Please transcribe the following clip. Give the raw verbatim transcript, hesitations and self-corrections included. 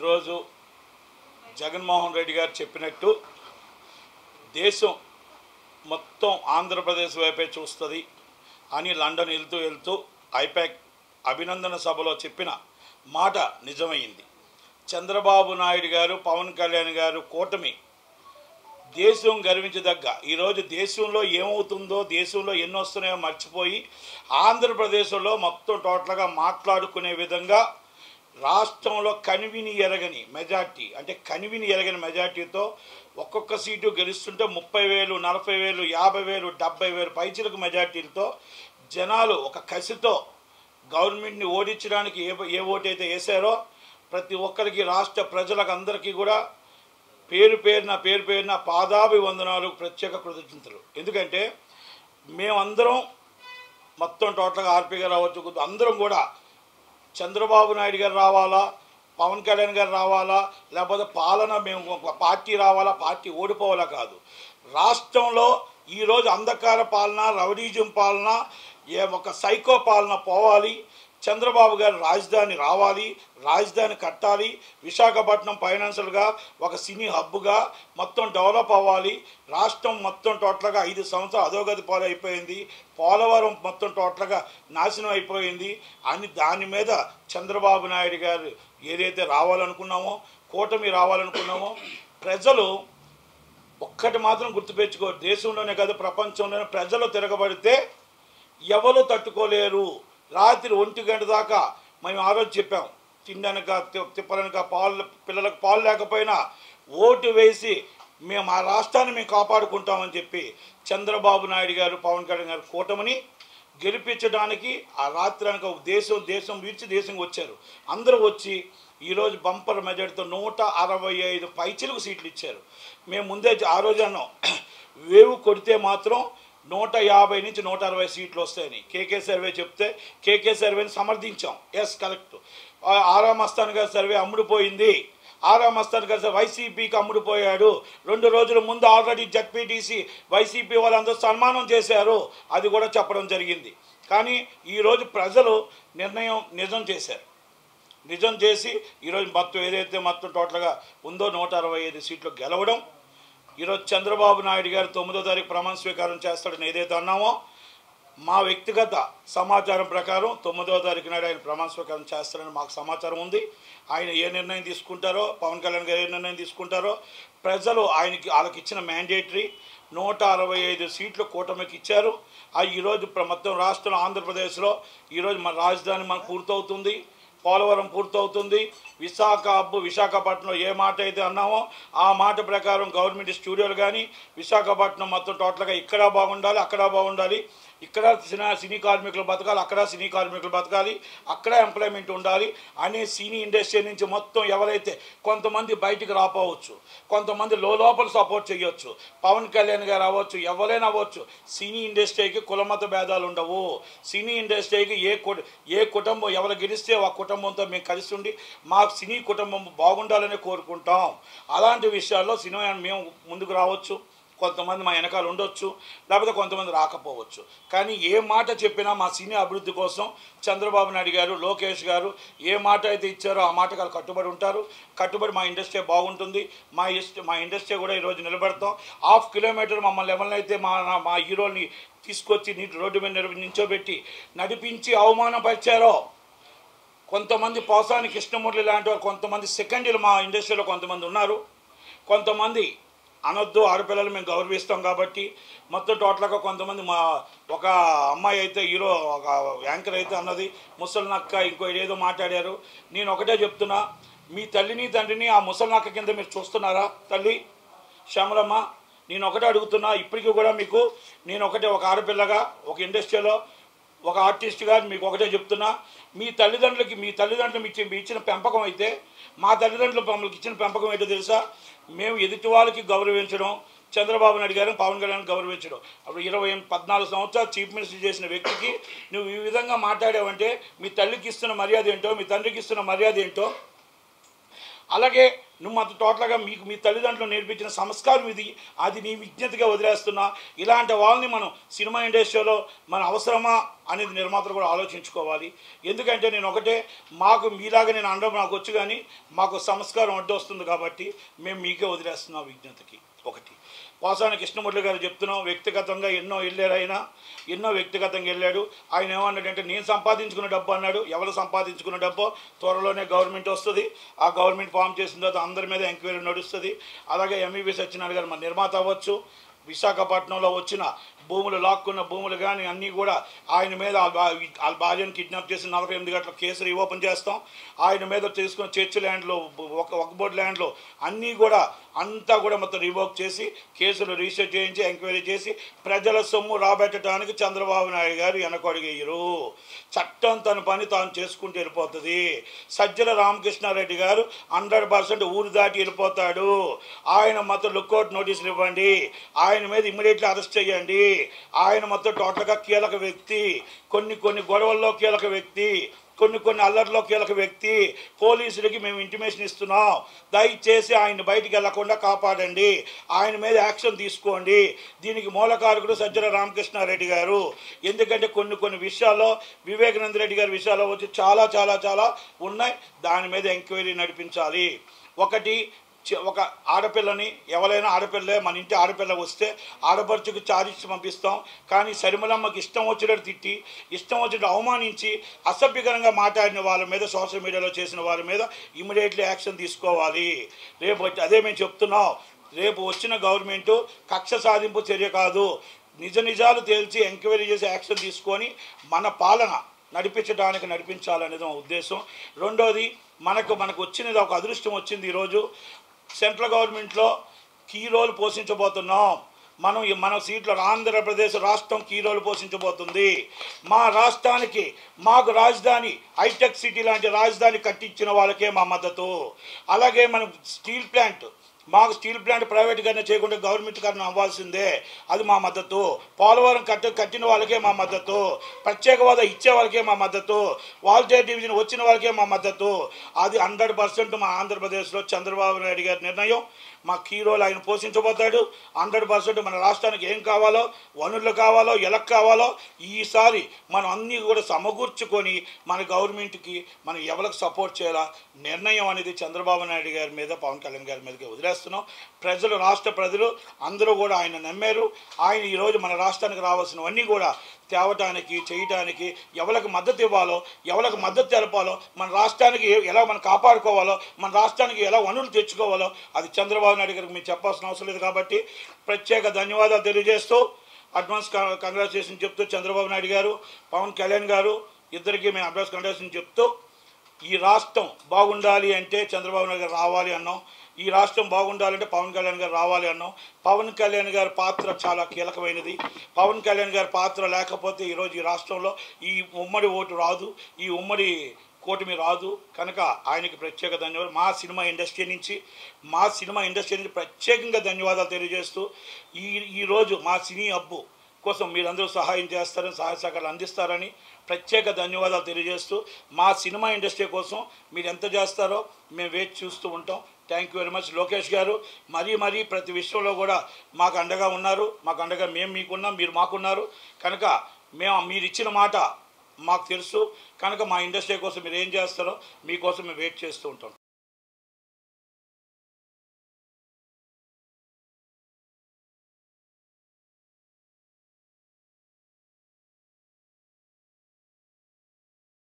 ఈరోజు జగన్మోహన్ రెడ్డి గారు చెప్పినట్టు దేశం మొత్తం ఆంధ్రప్రదేశ్ వైపే చూస్తుంది అని లండన్ వెళ్తూ వెళ్తూ ఐపాక్ అభినందన సభలో చెప్పిన మాట నిజమైంది. చంద్రబాబు నాయుడు గారు, పవన్ కళ్యాణ్ గారు కూటమి దేశం గర్వించదగ్గ ఈరోజు దేశంలో ఏమవుతుందో, దేశంలో ఎన్ని వస్తున్నాయో మర్చిపోయి ఆంధ్రప్రదేశ్లో మొత్తం టోటల్గా మాట్లాడుకునే విధంగా రాష్ట్రంలో కనివిని ఎరగని మెజార్టీ, అంటే కనివిని ఎరగని మెజార్టీతో ఒక్కొక్క సీటు గెలుస్తుంటే ముప్పై వేలు నలభై వేలు యాభై వేలు డెబ్బై వేలు పైచిలకు మెజార్టీలతో జనాలు ఒక కసితో గవర్నమెంట్ని ఓడించడానికి ఏ ఏ ఓటైతే వేశారో ప్రతి ఒక్కరికి రాష్ట్ర ప్రజలకు అందరికీ కూడా పేరు పేరున పేరు పేరున పాదాభివందనాలు, ప్రత్యేక కృతజ్ఞతలు. ఎందుకంటే మేమందరం మొత్తం టోటల్గా ఆర్పీ గారు రావచ్చు, అందరం కూడా చంద్రబాబు నాయుడు గారు రావాలా, పవన్ కళ్యాణ్ గారు రావాలా, లేకపోతే పాలన మేము పార్టీ రావాలా, పార్టీ ఓడిపోవాలా కాదు. రాష్ట్రంలో ఈరోజు అంధకార పాలన, రౌడీజం పాలన, ఏ ఒక సైకో పాలన పోవాలి. చంద్రబాబు గారు రాజధాని రావాలి, రాజధాని కట్టాలి. విశాఖపట్నం ఫైనాన్షియల్గా ఒక సినీ హబ్గా మొత్తం డెవలప్ అవ్వాలి. రాష్ట్రం మొత్తం టోటల్గా ఐదు సంవత్సరాలు అధోగతి పాలైపోయింది. పోలవరం మొత్తం టోటల్గా నాశనం అయిపోయింది అని దాని మీద చంద్రబాబు నాయుడు గారు ఏదైతే రావాలనుకున్నామో, కూటమి రావాలనుకున్నామో, ప్రజలు ఒక్కటి మాత్రం గుర్తుపెట్టుకో, దేశంలోనే కాదు ప్రపంచంలోనే ప్రజలు తిరగబడితే ఎవరు తట్టుకోలేరు. రాత్రి ఒంటి గంట దాకా మేము ఆ రోజు చెప్పాం, తిండనక తిప్పలనక పాలు పిల్లలకు పాలు లేకపోయినా ఓటు వేసి మేము ఆ రాష్ట్రాన్ని మేము కాపాడుకుంటామని చెప్పి చంద్రబాబు నాయుడు గారు, పవన్ కళ్యాణ్ గారు కూటమిని గెలిపించడానికి ఆ రాత్రి అనక దేశం దేశం విడిచి దేశం వచ్చారు. అందరూ వచ్చి ఈరోజు బంపర్ మెజార్టీతో నూట అరవై ఐదు పైచిలకు సీట్లు ఇచ్చారు. మేము ముందే ఆ రోజు అన్నాం, వేవు కొడితే మాత్రం నూట యాభై నుంచి నూట అరవై సీట్లు వస్తాయని కేకే సర్వే చెప్తే కేకే సర్వేని సమర్థించాం. Yes correct. ఆరా మస్తాన్ గారి సర్వే అమ్ముడుపోయింది. ఆరా మస్తాన్ గారు వైసీపీకి అమ్ముడుపోయాడు. రెండు రోజుల ముందు ఆల్రెడీ జడ్పీటీసీ వైసీపీ వాళ్ళందరూ సన్మానం చేశారు, అది కూడా చెప్పడం జరిగింది. కానీ ఈరోజు ప్రజలు నిర్ణయం నిజం చేశారు. నిజం చేసి ఈరోజు మొత్తం ఏదైతే మొత్తం టోటల్గా ఉందో నూట అరవై ఐదు సీట్లు గెలవడం. ఈరోజు చంద్రబాబు నాయుడు గారు తొమ్మిదో తారీఖు ప్రమాణ స్వీకారం చేస్తాడని ఏదైతే అన్నామో, మా వ్యక్తిగత సమాచారం ప్రకారం తొమ్మిదవ తారీఖు నాడు ఆయన ప్రమాణ స్వీకారం చేస్తారని మాకు సమాచారం ఉంది. ఆయన ఏ నిర్ణయం తీసుకుంటారో, పవన్ కళ్యాణ్ గారు ఏ నిర్ణయం తీసుకుంటారో, ప్రజలు ఆయనకి వాళ్ళకి ఇచ్చిన మ్యాండేటరీ నూట అరవై ఐదు సీట్లు కూటమికి ఇచ్చారు. అవి ఈరోజు మొత్తం రాష్ట్రం ఆంధ్రప్రదేశ్లో ఈరోజు మన రాజధాని మనకు పూర్తవుతుంది, పోలవరం పూర్తవుతుంది. విశాఖ హబ్బు విశాఖపట్నంలో ఏ మాట అయితే అన్నామో ఆ మాట ప్రకారం గవర్నమెంట్ స్టూడియోలు కానీ విశాఖపట్నం మొత్తం టోటల్గా ఇక్కడ బాగుండాలి, అక్కడ బాగుండాలి. ఇక్కడ సినీ సినీ కార్మికులు బతకాలి, అక్కడ సినీ కార్మికులు బతకాలి, అక్కడ ఎంప్లాయ్మెంట్ ఉండాలి అనే సినీ ఇండస్ట్రీ నుంచి మొత్తం ఎవరైతే కొంతమంది బయటికి రాపోవచ్చు, కొంతమంది లోపల సపోర్ట్ చేయొచ్చు, పవన్ కళ్యాణ్ గారు అవ్వచ్చు, ఎవరైనా అవ్వచ్చు. సినీ ఇండస్ట్రీకి కులమత భేదాలు ఉండవు. సినీ ఇండస్ట్రీకి ఏ ఏ కుటుంబం ఎవరు గెలిస్తే ఆ కుటుంబంతో మేము కలిసి ఉండి మా సినీ కుటుంబం బాగుండాలని కోరుకుంటాం. అలాంటి విషయాల్లో సినిమా మేము ముందుకు రావచ్చు, కొంతమంది మా వెనకాల ఉండొచ్చు, లేకపోతే కొంతమంది రాకపోవచ్చు. కానీ ఏ మాట చెప్పినా మా సినీ అభివృద్ధి కోసం చంద్రబాబు నాయుడు గారు, లోకేష్ గారు ఏ మాట అయితే ఇచ్చారో ఆ మాటకు వాళ్ళు కట్టుబడి ఉంటారు. కట్టుబడి మా ఇండస్ట్రీ బాగుంటుంది, మా ఇష్ట మా ఇండస్ట్రీ కూడా ఈరోజు నిలబెడతాం. హాఫ్ కిలోమీటర్ మమ్మల్ని ఎవరిని అయితే మా మా హీరోని తీసుకొచ్చి నీటి రోడ్డు మీద నిల్చోబెట్టి నడిపించి అవమానపరిచారో, కొంతమంది పోసాని కృష్ణమూర్తి లాంటి వారు కొంతమంది సెకండరీలు మా ఇండస్ట్రీలో కొంతమంది ఉన్నారు. కొంతమంది అనొద్దు, ఆడపిల్లలు మేము గౌరవిస్తాం కాబట్టి మొత్తం టోటల్గా కొంతమంది మా ఒక అమ్మాయి అయితే హీరో ఒక యాంకర్ అయితే అన్నది ముసలినక్క ఇంకో ఏదో మాట్లాడారు. నేను ఒకటే చెప్తున్నా, మీ తల్లిని తండ్రిని ఆ ముసలినక్క కింద మీరు చూస్తున్నారా? తల్లి శ్యామలమ్మ, నేను ఒకటే అడుగుతున్నా, ఇప్పటికీ కూడా మీకు నేను ఒకటే ఒక ఆడపిల్లగా ఒక ఇండస్ట్రీలో ఒక ఆర్టిస్ట్గా మీకు ఒకటే చెప్తున్నా, మీ తల్లిదండ్రులకి మీ తల్లిదండ్రులు ఇచ్చి మీ ఇచ్చిన పెంపకం అయితే మా తల్లిదండ్రులు మమ్మల్ని ఇచ్చిన పెంపకం ఏంటో తెలుసా? మేము ఎదుటి వాళ్ళకి గౌరవించడం, చంద్రబాబు నాయుడు గారిని పవన్ కళ్యాణ్ గౌరవించడం. అప్పుడు ఇరవై పద్నాలుగు సంవత్సరాలు చీఫ్ మినిస్టర్ చేసిన వ్యక్తికి నువ్వు ఈ విధంగా మాట్లాడావంటే మీ తల్లికి ఇస్తున్న మర్యాద ఏంటో, మీ తండ్రికి ఇస్తున్న మర్యాద ఏంటో. అలాగే నువ్వు మాతో టోటల్గా మీకు మీ తల్లిదండ్రులు నేర్పించిన సంస్కారం ఇది, అది నీ విజ్ఞతగా వదిలేస్తున్నా. ఇలాంటి వాళ్ళని మనం సినిమా ఇండస్ట్రీలో మన అవసరమా అనేది నిర్మాతలు కూడా ఆలోచించుకోవాలి. ఎందుకంటే నేను ఒకటే, మాకు మీలాగా నేను అనడం నాకు వచ్చు, కానీ మాకు సంస్కారం అడ్డు వస్తుంది కాబట్టి మేము మీకే వదిలేస్తున్నాం విజ్ఞతకి. ఒకటి వాసాని కృష్ణమురళి గారు చెప్తున్నాం, వ్యక్తిగతంగా ఎన్నో వెళ్ళాడు ఆయన, ఎన్నో వ్యక్తిగతంగా వెళ్ళాడు. ఆయన ఏమన్నాడంటే నేను సంపాదించుకున్న డబ్బు అన్నాడు. ఎవరు సంపాదించుకున్న డబ్బు? త్వరలోనే గవర్నమెంట్ వస్తుంది, ఆ గవర్నమెంట్ ఫామ్ చేసిన తర్వాత అందరి మీద ఎంక్వైరీ నడుస్తుంది. అలాగే ఎంఈవి సత్యనారాయణ గారు మన నిర్మాత అవ్వచ్చు, విశాఖపట్నంలో వచ్చిన భూములు లాక్కున్న భూములు కానీ అన్నీ కూడా ఆయన మీద వాళ్ళ భార్యను కిడ్నాప్ చేసి నలభై ఎనిమిది గంటల కేసు రీఓపెన్ చేస్తాం. ఆయన మీద తీసుకున్న చర్చ్ ల్యాండ్లో ఒక ఒక బోర్డు ల్యాండ్లో అన్నీ కూడా అంతా కూడా మొత్తం రివోక్ చేసి కేసులు రిజిస్టర్ చేయించి ఎంక్వైరీ చేసి ప్రజల సొమ్ము రాబెట్టడానికి చంద్రబాబు నాయుడు గారు వెనకడుగేయరు. చట్టం తన పని తాను చేసుకుంటూ వెళ్ళిపోతుంది. సజ్జల రామకృష్ణారెడ్డి గారు హండ్రెడ్ పర్సెంట్ ఊరు దాటి వెళ్ళిపోతాడు. ఆయన మొత్తం లుక్అవుట్ నోటీసులు ఇవ్వండి, ఆయన మీద ఇమ్మీడియట్లీ అరెస్ట్ చేయండి. ఆయన మొత్తం టోటల్గా కీలక వ్యక్తి, కొన్ని కొన్ని గొడవల్లో కీలక వ్యక్తి, కొన్ని కొన్ని అల్లర్లో కీలక వ్యక్తి. పోలీసులకి మేము ఇంటిమేషన్ ఇస్తున్నాం, దయచేసి ఆయన బయటికి వెళ్లకుండా కాపాడండి, ఆయన మీద యాక్షన్ తీసుకోండి. దీనికి మూలకారకుడు సజ్జల రామకృష్ణారెడ్డి గారు. ఎందుకంటే కొన్ని కొన్ని విషయాల్లో వివేకానంద రెడ్డి గారి విషయాల్లో వచ్చి చాలా చాలా చాలా ఉన్నాయి, దాని మీద ఎంక్వైరీ నడిపించాలి. ఒకటి, ఒక ఆడపిల్లని, ఎవరైనా ఆడపిల్లే మన ఇంటి ఆడపిల్ల వస్తే ఆడపడుచుకు చారిచ్చి పంపిస్తాం, కానీ సరిమలమ్మకి ఇష్టం వచ్చినట్టు తిట్టి, ఇష్టం వచ్చినట్టు అవమానించి, అసభ్యకరంగా మాట్లాడిన వాళ్ళ మీద, సోషల్ మీడియాలో చేసిన వాళ్ళ మీద ఇమ్మీడియట్లీ యాక్షన్ తీసుకోవాలి. రేపు అదే మేము చెప్తున్నాం, రేపు వచ్చిన గవర్నమెంటు కక్ష సాధింపు చర్య కాదు, నిజ నిజాలు తేల్చి ఎంక్వైరీ చేసి యాక్షన్ తీసుకొని మన పాలన నడిపించడానికి నడిపించాలనేది మా ఉద్దేశం. రెండోది, మనకు మనకు వచ్చినది ఒక అదృష్టం వచ్చింది. ఈరోజు సెంట్రల్ గవర్నమెంట్లో కీ రోల్ పోషించబోతున్నాం మనం. మన సీట్లో ఆంధ్రప్రదేశ్ రాష్ట్రం కీ రోల్ పోషించబోతుంది. మా రాష్ట్రానికి, మాకు రాజధాని హైటెక్ సిటీ లాంటి రాజధాని కట్టించిన వాళ్ళకే మా మద్దతు. అలాగే మనం స్టీల్ ప్లాంట్, మాకు స్టీల్ ప్లాంట్ ప్రైవేట్గానే చేయకుండా గవర్నమెంట్ గారిని అవ్వాల్సిందే, అది మా మద్దతు. పోలవరం కట్ట కట్టిన వాళ్ళకే మా మద్దతు. ప్రత్యేక హోదా ఇచ్చే వాళ్ళకే మా మద్దతు. వాల్టేర్ డివిజన్ వచ్చిన వాళ్ళకే మా మద్దతు. అది హండ్రెడ్ పర్సెంట్ మా ఆంధ్రప్రదేశ్లో చంద్రబాబు నాయుడు గారి నిర్ణయం. మా కీరోలు ఆయన పోషించబోతాడు. హండ్రెడ్ పర్సెంట్ మన రాష్ట్రానికి ఏం కావాలో, వనరులు కావాలో, ఎలా కావాలో ఈసారి మనం అన్నీ కూడా సమకూర్చుకొని మన గవర్నమెంట్కి మనం ఎవరికి సపోర్ట్ చేయాలా నిర్ణయం అనేది చంద్రబాబు నాయుడు గారి మీద, పవన్ కళ్యాణ్ గారి మీదకి వదిలేస్తున్నాం. ప్రజలు, రాష్ట్ర ప్రజలు అందరూ కూడా ఆయన నమ్మారు. ఆయన ఈరోజు మన రాష్ట్రానికి రావాల్సినవన్నీ కూడా తేవటానికి, చేయటానికి, ఎవరికి మద్దతు ఇవ్వాలో, ఎవరికి మద్దతు తెలపాలో, మన రాష్ట్రానికి ఎలా మనం కాపాడుకోవాలో, మన రాష్ట్రానికి ఎలా వనరులు తెచ్చుకోవాలో అది చంద్రబాబు నాయుడు గారికి మేము చెప్పాల్సిన అవసరం లేదు. కాబట్టి ప్రత్యేక ధన్యవాదాలు తెలియజేస్తూ, అడ్వాన్స్ కంగ్రాచులేషన్ చెప్తూ, చంద్రబాబు నాయుడు గారు, పవన్ కళ్యాణ్ గారు ఇద్దరికీ మేము అడ్వాన్స్ కంగ్రాచులేషన్ చెప్తూ, ఈ రాష్ట్రం బాగుండాలి అంటే చంద్రబాబు నాయుడు గారు రావాలి అన్నాం, ఈ రాష్ట్రం బాగుండాలంటే పవన్ కళ్యాణ్ గారు రావాలి అన్నాం. పవన్ కళ్యాణ్ గారి పాత్ర చాలా కీలకమైనది. పవన్ కళ్యాణ్ గారి పాత్ర లేకపోతే ఈరోజు ఈ రాష్ట్రంలో ఈ ఉమ్మడి ఓటు రాదు, ఈ ఉమ్మడి కూటమి రాదు. కనుక ఆయనకి ప్రత్యేక ధన్యవాదాలు. మా సినిమా ఇండస్ట్రీ నుంచి మా సినిమా ఇండస్ట్రీ నుంచి ప్రత్యేకంగా ధన్యవాదాలు తెలియజేస్తూ, ఈ ఈరోజు మా సినీ హబ్బు కోసం మీరందరూ సహాయం చేస్తారని, సహాయ సహకారాలు అందిస్తారని ప్రత్యేక ధన్యవాదాలు తెలియజేస్తూ, మా సినిమా ఇండస్ట్రీ కోసం మీరు ఎంత చేస్తారో మేము వేచి చూస్తూ ఉంటాం. Thank you very much. Lokesh garu మరీ మరీ ప్రతి విషయంలో కూడా మాకు అండగా ఉన్నారు. మాకు అండగా మేము మీకున్నాం, మీరు మాకున్నారు. కనుక మేము మీరు ఇచ్చిన మాట మాకు తెలుసు. కనుక మా ఇండస్ట్రీ కోసం మీరు ఏం చేస్తారో మీకోసం మేము వెయిట్ చేస్తూ ఉంటాం.